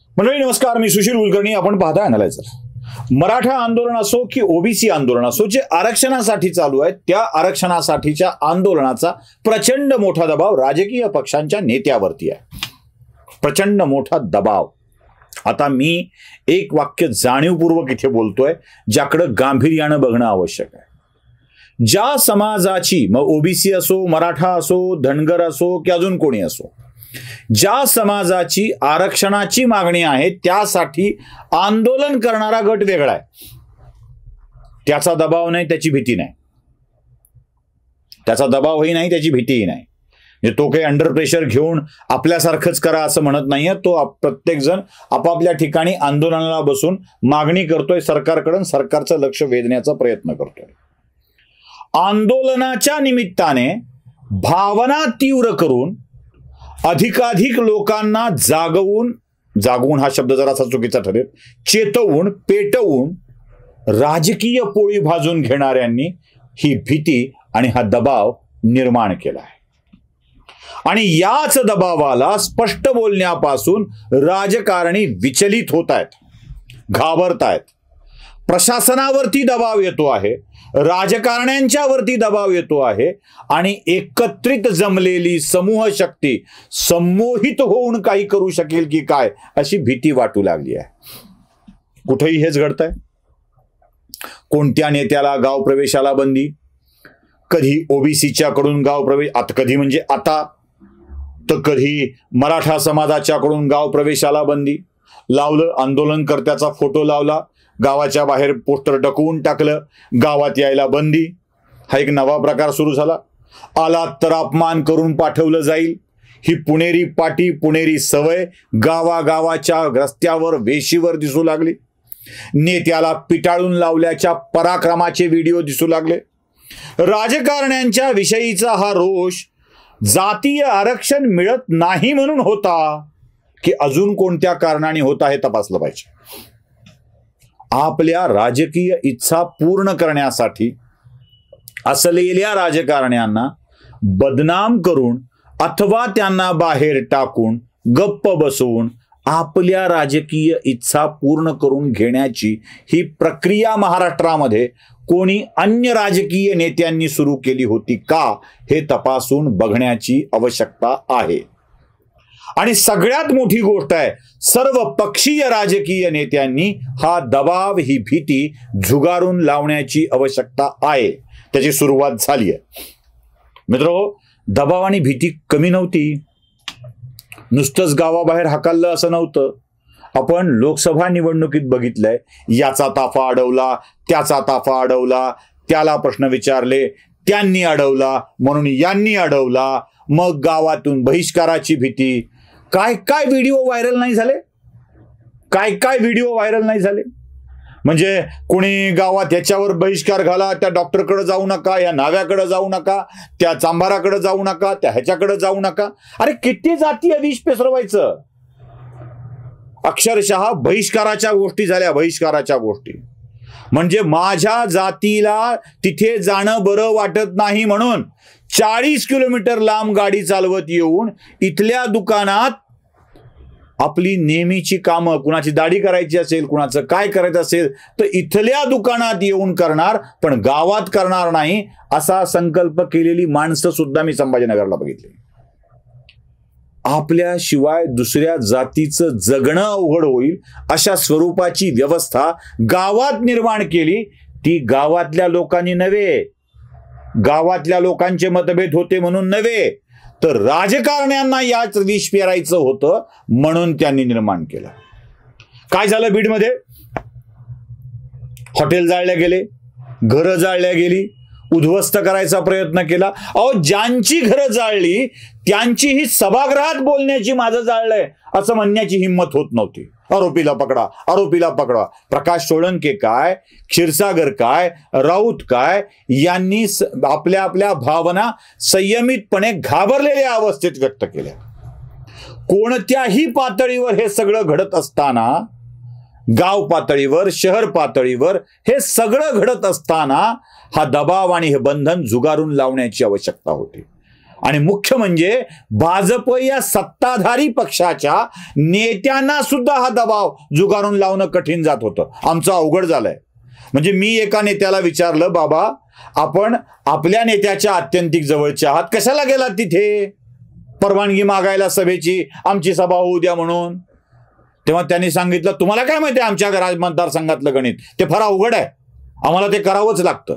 मंडळी नमस्कार, मी सुशील कुलकर्णी. आपण पाहता अॅनालायझर. मराठा आंदोलन असो की ओबीसी आंदोलन असो, जे आरक्षणासाठी चालू आहे त्या आरक्षणासाठीच्या आंदोलनाचा प्रचंड मोठा दबाव राजकीय पक्षांच्या नेत्यावरती आहे. प्रचंड मोठा दबाव. आता मी एक वाक्य जाणीवपूर्वक इथे बोलतोय, ज्याकडे गांभीर्यानं बघणं आवश्यक आहे. ज्या समाजाची, मग ओबीसी असो, मराठा असो, धनगर असो की अजून कोणी असो, ज्या समाजाची आरक्षणाची मागणी आहे त्यासाठी आंदोलन करणारा गट वेगळा आहे. त्याचा दबाव नाही, त्याची भीती नाही. त्याचा दबावही नाही, त्याची भीतीही नाही. म्हणजे तो काही अंडर प्रेशर घेऊन आपल्यासारखंच करा असं म्हणत नाहीये. तो प्रत्येक जण आपापल्या ठिकाणी आंदोलनाला बसून मागणी करतोय सरकारकडून, सरकारचं लक्ष वेधण्याचा प्रयत्न करतोय. आंदोलनाच्या निमित्ताने भावना तीव्र करून अधिकाधिक लोकांना जागवून हा शब्द जरासा चुकीचा ठरेल, चेतवून, पेटवून राजकीय पोळी भाजून घेणाऱ्यांनी ही भीती आणि हा दबाव निर्माण केला आहे. आणि याच दबावाला स्पष्ट बोलण्यापासून राजकारणी विचलित होत आहेत, घाबरत आहेत. प्रशासनावरती दबाव येतो आहे, राजकारण्यांच्या वरती दबाव येतो आहे आणि एकत्रित जमलेली समूह शक्ती संमोहित होऊन काही करू शकेल की काय अशी भीती वाटू लागली आहे. कुठेही हेच घडतंय. कोणत्या नेत्याला गाव प्रवेशाला बंदी, कधी ओबीसीच्या कडून गाव प्रवेश, कधी म्हणजे आता, तर कधी मराठा समाजाच्याकडून गाव प्रवेशाला बंदी लावलं. आंदोलनकर्त्याचा फोटो लावला, गावाच्या बाहेर पोस्टर डकवून टाकलं, गावात यायला बंदी. हा एक नवा प्रकार सुरू झाला. आलात तर अपमान करून पाठवलं जाईल, ही पुणेरी पाटी, पुणेरी सवय गावागावाच्या रस्त्यावर, वेशीवर दिसू लागली. नेत्याला पिटाळून लावल्याच्या पराक्रमाचे व्हिडिओ दिसू लागले. राजकारण्यांच्या विषयीचा हा रोष जातीय आरक्षण मिळत नाही म्हणून होता की अजून कोणत्या कारणाने होता हे तपासलं पाहिजे. आपल्या राजकीय इच्छा पूर्ण करण्यासाठी असलेल्या राजकारण्यांना बदनाम करून अथवा त्यांना बाहेर टाकून गप्प बसवून आपल्या राजकीय इच्छा पूर्ण करून घेण्याची ही प्रक्रिया महाराष्ट्रामध्ये कोणी अन्य राजकीय नेत्यांनी सुरू केली होती का हे तपासून बघण्याची आवश्यकता आहे. आणि सगळ्यात मोठी गोष्ट आहे, सर्व पक्षीय राजकीय नेत्यांनी हा दबाव, ही भीती झुगारून लावण्याची आवश्यकता आहे. त्याची सुरुवात झाली आहे. मित्रहो, दबाव आणि भीती कमी नव्हती. नुसतंच गावाबाहेर हाकललं असं नव्हतं. आपण लोकसभा निवडणुकीत बघितलंय, याचा ताफा अडवला, त्याचा ताफा अडवला, त्याला प्रश्न विचारले, त्यांनी अडवला म्हणून यांनी अडवला, मग गावातून बहिष्काराची भीती. काय काय व्हिडिओ व्हायरल नाही झाले, काय काय व्हिडिओ व्हायरल नाही झाले. म्हणजे कोणी गावात ह्याच्यावर बहिष्कार घाला, त्या डॉक्टरकडे जाऊ नका, या नाव्याकडे जाऊ नका, त्या चांभाराकडे जाऊ नका, त्या ह्याच्याकडे जाऊ नका. अरे किती जातीय विष पेसरवायचं. अक्षरशः बहिष्काराच्या गोष्टी झाल्या, बहिष्काराच्या गोष्टी. म्हणजे माझ्या जातीला तिथे जाणं बरं वाटत नाही म्हणून 40 किलोमीटर लांब गाडी चालवत येऊन इथल्या दुकानात आपली नेहमीची कामं, कुणाची दाढी करायची असेल, कुणाचं काय करायचं असेल तर इथल्या दुकानात येऊन करणार, पण गावात करणार नाही, असा संकल्प केलेली माणसं सुद्धा मी संभाजीनगरला बघितली. आपल्याशिवाय दुसऱ्या जातीचं जगणं अवघड होईल अशा स्वरूपाची व्यवस्था गावात निर्माण केली. ती गावातल्या लोकांनी नव्हे, गावातल्या लोकांचे मतभेद होते म्हणून नव्हे, तर राजकारण्यांना याच विष पेरायचं होतं म्हणून त्यांनी निर्माण केलं. काय झालं बीडमध्ये? हॉटेल जाळल्या गेले, घरं जाळल्या गेली, उद्ध्वस्त करायचा प्रयत्न केला. अहो, ज्यांची घरं जाळली त्यांची ही सभागृहात बोलण्याची, माझं जाळलंय असं म्हणण्याची हिंमत होत नव्हती. आरोपीला पकडा, आरोपीला पकडा. प्रकाश सोळंके काय, क्षीरसागर काय, राऊत काय, यांनी आपल्या आपल्या भावना संयमितपणे घाबरलेल्या अवस्थेत व्यक्त केल्या. कोणत्याही पातळीवर हे सगळं घडत असताना, गाव पातळीवर, शहर पातळीवर हे सगळं घडत असताना हा दबाव आणि हे बंधन झुगारून लावण्याची आवश्यकता होती. आणि मुख्य म्हणजे भाजप या सत्ताधारी पक्षाच्या नेत्यांना सुद्धा हा दबाव जुगारून लावणं कठीण जात होतं. आमचं अवघड झालंय. म्हणजे मी एका नेत्याला विचारलं, बाबा आपण आपल्या नेत्याच्या आत्यंतिक जवळचे आहात, कशाला गेलात तिथे परवानगी मागायला सभेची, आमची सभा होऊ द्या म्हणून? तेव्हा त्यांनी सांगितलं, तुम्हाला काय माहिती आमच्या मतदारसंघातलं गणित, ते फार अवघड आहे, आम्हाला ते करावंच लागतं.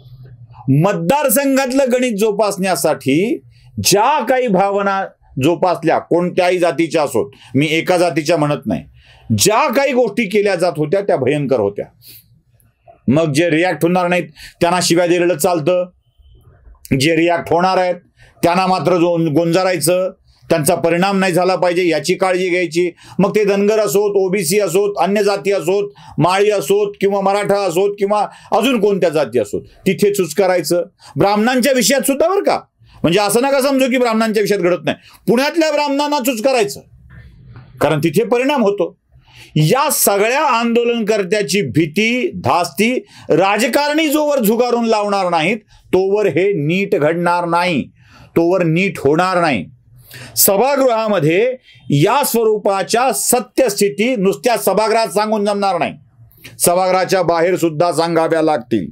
मतदारसंघातलं गणित जोपासण्यासाठी ज्या काही भावना जोपासल्या, कोणत्याही जातीच्या असोत, मी एका जातीच्या म्हणत नाही, ज्या काही गोष्टी केल्या जात होत्या त्या भयंकर होत्या. मग जे रिॲक्ट होणार नाहीत त्यांना शिव्या दिलेलं चालतं, जे रिॲक्ट होणार आहेत त्यांना मात्र गोंजारायचं, त्यांचा परिणाम नाही झाला पाहिजे याची काळजी घ्यायची. मग ते धनगर असोत, ओबीसी असोत, अन्य जाती असोत, माळी असोत किंवा मराठा असोत किंवा अजून कोणत्या जाती असोत, तिथे चूच करायचं. ब्राह्मणांच्या विषयात सुद्धा बरं का, म्हणजे असं नका समजू की ब्राह्मणांच्या विषयात घडत नाही, पुण्यातल्या ब्राह्मणांना चूच करायचं, कारण तिथे परिणाम होतो. या सगळ्या आंदोलनकर्त्याची भीती, धास्ती राजकारणी जोवर झुगारून लावणार नाहीत तोवर हे नीट घडणार नाही, तोवर नीट होणार नाही. सभागृहामध्ये या स्वरूपाच्या सत्यस्थिती नुसत्या सभागृहात सांगून जमणार नाही, सभागृहाच्या बाहेर सुद्धा सांगाव्या लागतील.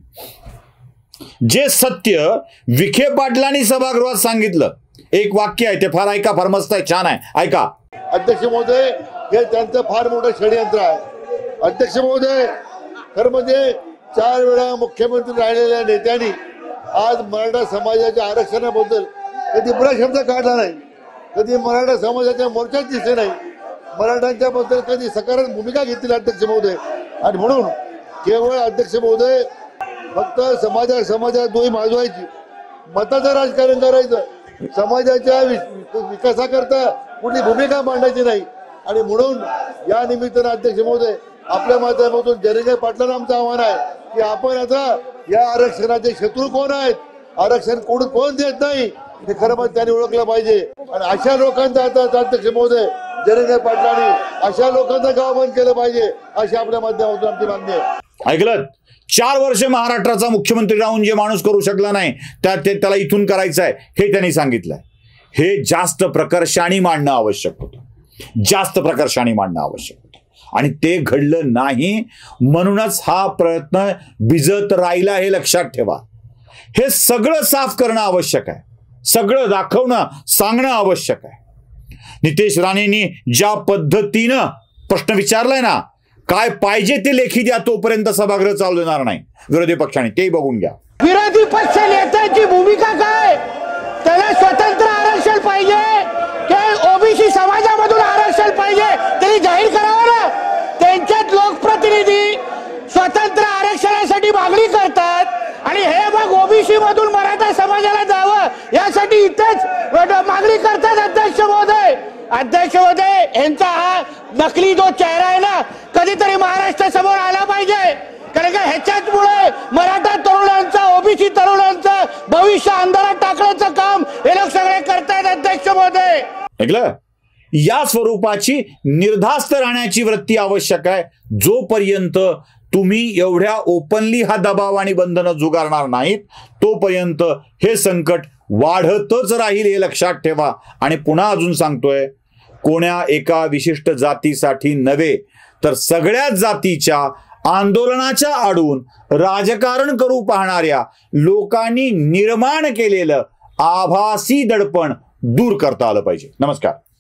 जे सत्य विखे पाटलांनी सभागृहात सांगितलं, एक वाक्य आहे ते फार ऐका, फार मस्त आहे, छान आहे, ऐका. अध्यक्ष महोदय, हे त्यांचं फार मोठं षडयंत्र आहे. अध्यक्ष महोदय, खरं म्हणजे 4 वेळा मुख्यमंत्री राहिलेल्या नेत्यांनी आज मराठा समाजाच्या आरक्षणाबद्दल कधी बुरा शब्द काढला नाही, कधी मराठा समाजाच्या मोर्चात दिसले नाही, मराठ्यांच्या बद्दल कधी सकारात्मक भूमिका घेतली अध्यक्ष महोदय. आणि म्हणून केवळ अध्यक्ष महोदय फक्त समाजात दोही माजवायची, मताचं राजकारण करायचं, समाजाच्या विकासाकरता कुठली भूमिका मांडायची नाही. आणि म्हणून या निमित्तानं अध्यक्ष महोदय आपल्या माध्यमातून जयंत पाटलांना आमचं आव्हान आहे की आपण आता या आरक्षणाचे शत्रू कोण आहेत, आरक्षण कोण देत नाही हे खरं म्हणजे त्यांनी ओळखलं पाहिजे. आणि अशा लोकांचा आता अध्यक्ष महोदय जयंत पाटलांनी अशा लोकांचं गाव बंद केलं पाहिजे, अशी आपल्या माध्यमातून आमची मागणी आहे. ऐकलं, 4 वर्ष महाराष्ट्राचा मुख्यमंत्री राहून जे माणूस करू शकला नाही त्याला इथून करायचं आहे हे त्यांनी सांगितलंय. हे जास्त प्रकर्षाने मांडणं आवश्यक होतं, जास्त प्रकर्षाने मांडणं आवश्यक होतं, आणि ते घडलं नाही. म्हणूनच हा प्रयत्न भिजत राहिला हे लक्षात ठेवा. हे सगळं साफ करणं आवश्यक आहे, सगळं दाखवणं, सांगणं आवश्यक आहे. नितेश राणेंनी ज्या पद्धतीनं प्रश्न विचारलाय ना, काय पाहिजे ते लेखी द्या, तोपर्यंत सभागृह चालू देणार नाही विरोधी पक्षाने, तेही बघून घ्या. विरोधी पक्ष नेत्याची भूमिका काय, त्याला स्वतंत्र आरक्षण पाहिजे की ओबीसी समाजामधून आरक्षण पाहिजे तरी जाहीर करावं ना. त्यांच्यात लोकप्रतिनिधी स्वतंत्र आरक्षणासाठी मागणी करतात आणि हे मग ओबीसी मधून मराठा समाजाला जावं यासाठी इथेच मागणी करतात. अध्यक्ष महोदय यांचा हा नकली जो चेहरा आहे ना, कधीतरी महाराष्ट्र समोर आला पाहिजे, कारण का ह्याच्याचमुळे मराठा तरुणांचा, ओबीसी तरुणांचं भविष्य अंधारात टाकण्याचं काम हे लोक सगळे करतायत. अध्यक्ष महोदय, ऐकलं, या स्वरूपाची निर्धास्त राहण्याची वृत्ती आवश्यक आहे. जोपर्यंत तुम्ही एवढ्या ओपनली हा दबाव आणि बंधनं जुगारणार नाहीत तोपर्यंत हे संकट वाढतच राहील, हे लक्षात ठेवा. आणि पुन्हा अजून सांगतोय, कोण्या एका विशिष्ट जातीसाठी नव्हे तर सगळ्याच जातीच्या आंदोलनाच्या आडून राजकारण करू पाहणाऱ्या लोकांनी निर्माण केलेलं आभासी दडपण दूर करता आलं पाहिजे. नमस्कार.